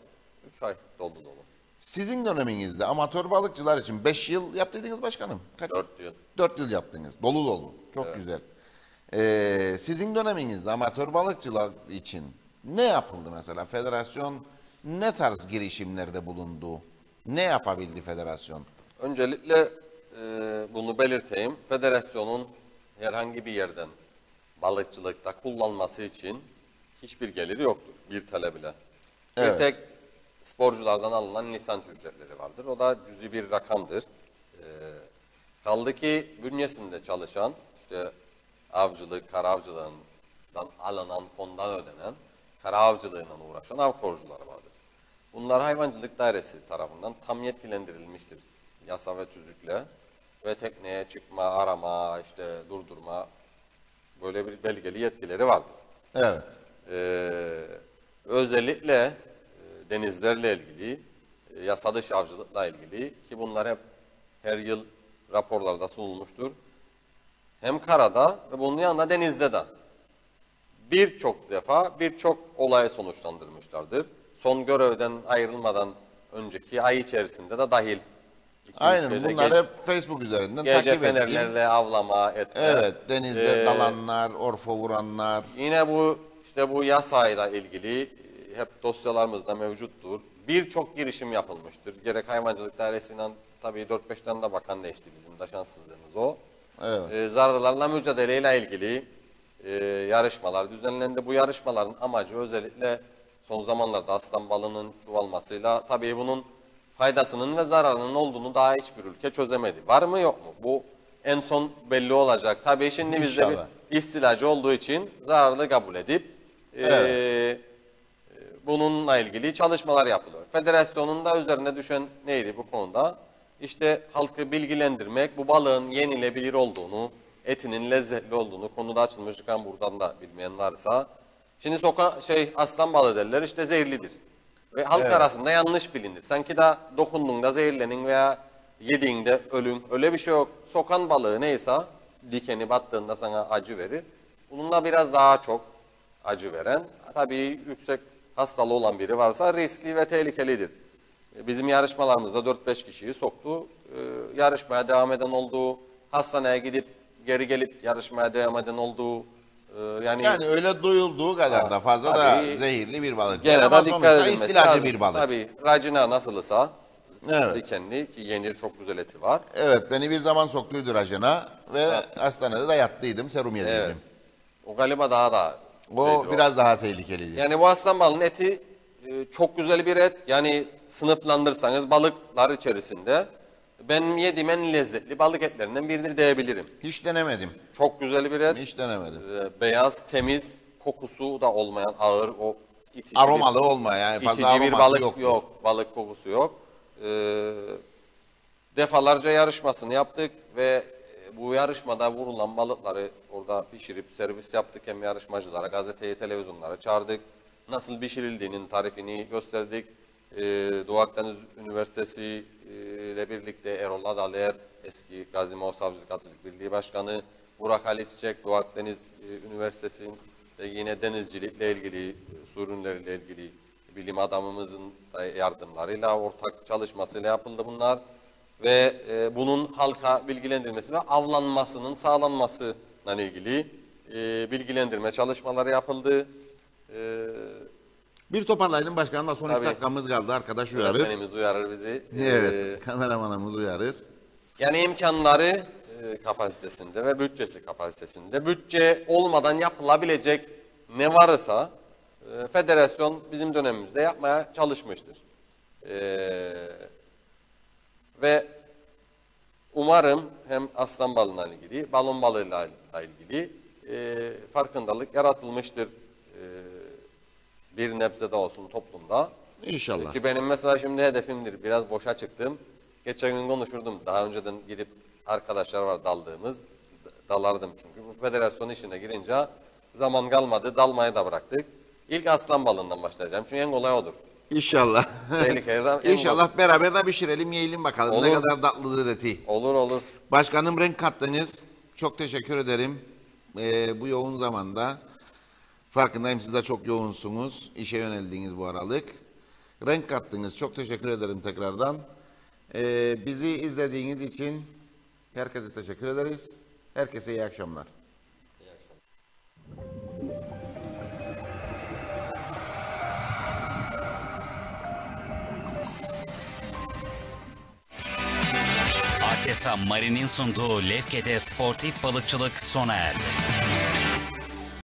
Speaker 4: üç ay dolu dolu.
Speaker 3: Sizin döneminizde amatör balıkçılar için beş yıl yaptıydınız başkanım. Kaç?
Speaker 4: dört yıl.
Speaker 3: dört yıl yaptınız. Dolu dolu. Çok evet. güzel. Ee, sizin döneminizde amatör balıkçılar için ne yapıldı mesela? Federasyon ne tarz girişimlerde bulundu? Ne yapabildi federasyon?
Speaker 4: Öncelikle e, bunu belirteyim. Federasyonun herhangi bir yerden balıkçılıkta kullanması için hiçbir geliri yoktur. Bir tale bile.
Speaker 3: Evet.
Speaker 4: Bir tek sporculardan alınan lisans ücretleri vardır. O da cüzi bir rakamdır. E, kaldı ki bünyesinde çalışan, işte avcılık, kara avcılığından alınan, fondan ödenen, kara avcılığıyla uğraşan av korucuları vardır. Bunlar hayvancılık dairesi tarafından tam yetkilendirilmiştir. Yasa ve tüzükle ve tekneye çıkma, arama, işte durdurma böyle bir belgeli yetkileri vardır.
Speaker 3: Evet.
Speaker 4: Ee, özellikle e, denizlerle ilgili, e, yasa dışı avcılıkla ilgili ki bunlar hep her yıl raporlarda sunulmuştur. Hem karada ve bunun yanında denizde de birçok defa birçok olayı sonuçlandırmışlardır. Son görevden ayrılmadan önceki ay içerisinde de dahil.
Speaker 3: Aynen bunlar hep Facebook üzerinden
Speaker 4: gece
Speaker 3: takip ettim.
Speaker 4: Gece fenerlerle avlama etme.
Speaker 3: Evet, denizde
Speaker 4: ee,
Speaker 3: dalanlar, orfo vuranlar.
Speaker 4: Yine bu işte bu yasayla ilgili hep dosyalarımızda mevcuttur. Birçok girişim yapılmıştır. Gerek hayvancılık dairesinden tabii dört beş tane de bakan değişti, bizim de şanssızlığımız o.
Speaker 3: Evet.
Speaker 4: Ee, zararlarla mücadeleyle ilgili e, yarışmalar düzenlendi. Bu yarışmaların amacı özellikle son zamanlarda aslan balığının çoğalmasıyla tabii bunun faydasının ve zararının olduğunu daha hiçbir ülke çözemedi. Var mı yok mu? Bu en son belli olacak. Tabii şimdi bizde bir istilacı olduğu için zararlı kabul edip evet. e, bununla ilgili çalışmalar yapılıyor. Federasyonun da üzerine düşen neydi bu konuda? İşte halkı bilgilendirmek, bu balığın yenilebilir olduğunu, etinin lezzetli olduğunu, konuda açılmışken buradan da bilmeyen varsa. Şimdi soka şey aslan balığı derler, işte zehirlidir. Ve halk evet. arasında yanlış bilinir. Sanki da dokunduğunda zehirlenin veya yediğinde ölün. Öyle bir şey yok. Sokan balığı neyse dikeni battığında sana acı verir. Bununla biraz daha çok acı veren, tabii yüksek hastalığı olan biri varsa riskli ve tehlikelidir. Bizim yarışmalarımızda dört beş kişiyi soktu. Ee, yarışmaya devam eden oldu. Hastaneye gidip geri gelip yarışmaya devam eden oldu. Ee, yani,
Speaker 3: yani öyle duyulduğu kadar ha, da fazla tabii, da zehirli bir balık.
Speaker 4: Gene
Speaker 3: ama
Speaker 4: de sonuçta
Speaker 3: istilacı
Speaker 4: lazım.
Speaker 3: Bir balık.
Speaker 4: Tabii racina nasılsa
Speaker 3: evet.
Speaker 4: dikenli ki yenir, çok güzel eti var.
Speaker 3: Evet, beni bir zaman soktuydu racina ve evet. hastanede de yattıydım, serum yediydim. Evet.
Speaker 4: O galiba daha da
Speaker 3: o biraz o. daha tehlikeliydi.
Speaker 4: Yani bu aslan balığının eti e, çok güzel bir et. Yani sınıflandırsanız balıklar içerisinde benim yediğim en lezzetli balık etlerinden biridir diyebilirim.
Speaker 3: Hiç denemedim.
Speaker 4: Çok güzel bir et.
Speaker 3: Hiç denemedim.
Speaker 4: E, beyaz, temiz, kokusu da olmayan, ağır, o itici
Speaker 3: aromalı
Speaker 4: bir,
Speaker 3: olma yani fazla aroması
Speaker 4: bir balık
Speaker 3: yoktur.
Speaker 4: yok. Balık kokusu yok. E, defalarca yarışmasını yaptık ve bu yarışmada vurulan balıkları orada pişirip servis yaptık. Hem yarışmacılara, gazeteyi, televizyonlara çağırdık. Nasıl pişirildiğinin tarifini gösterdik. Ee, Doğu Akdeniz Üniversitesi ile birlikte Erol Adaler, eski Gazi Mağuz Savcılık Atıcılık Birliği Başkanı, Burak Ali Çiçek, Doğu Akdeniz Üniversitesi ve yine denizcilikle ilgili, su ürünleriyle ilgili bilim adamımızın yardımlarıyla, ortak çalışmasıyla yapıldı bunlar. Ve e, bunun halka bilgilendirmesi ve avlanmasının sağlanmasıyla ilgili e, bilgilendirme çalışmaları yapıldı. E,
Speaker 3: bir toparlayalım başkanım da son üç dakikamız kaldı, arkadaş uyarır.
Speaker 4: Öğretmenimiz uyarır bizi.
Speaker 3: Evet,
Speaker 4: e,
Speaker 3: kameramanımız uyarır.
Speaker 4: Yani imkanları e, kapasitesinde ve bütçesi kapasitesinde, bütçe olmadan yapılabilecek ne varsa e, federasyon bizim dönemimizde yapmaya çalışmıştır. Evet. Ve umarım hem aslan balığıyla ilgili, balon balığıyla ilgili e, farkındalık yaratılmıştır. E, bir nebze de olsun toplumda.
Speaker 3: İnşallah.
Speaker 4: Ki benim mesela şimdi hedefimdir. Biraz boşa çıktım. Geçen gün konuşurdum. Daha önceden gidip arkadaşlar var daldığımız. Dalardım çünkü. Bu federasyon işine girince zaman kalmadı. Dalmayı da bıraktık. İlk aslan balığından başlayacağım. Çünkü en kolay odur.
Speaker 3: İnşallah. İnşallah beraber de pişirelim, yiyelim bakalım olur. Ne kadar tatlıdır eti.
Speaker 4: Olur olur.
Speaker 3: Başkanım renk kattınız. Çok teşekkür ederim. Ee, bu yoğun zamanda. Farkındayım siz de çok yoğunsunuz. İşe yöneldiğiniz bu aralık. renk kattınız. Çok teşekkür ederim tekrardan. Ee, bizi izlediğiniz için herkese teşekkür ederiz. Herkese iyi akşamlar.
Speaker 1: Artesa Marine'in sunduğu Lefke'de sportif balıkçılık sona erdi.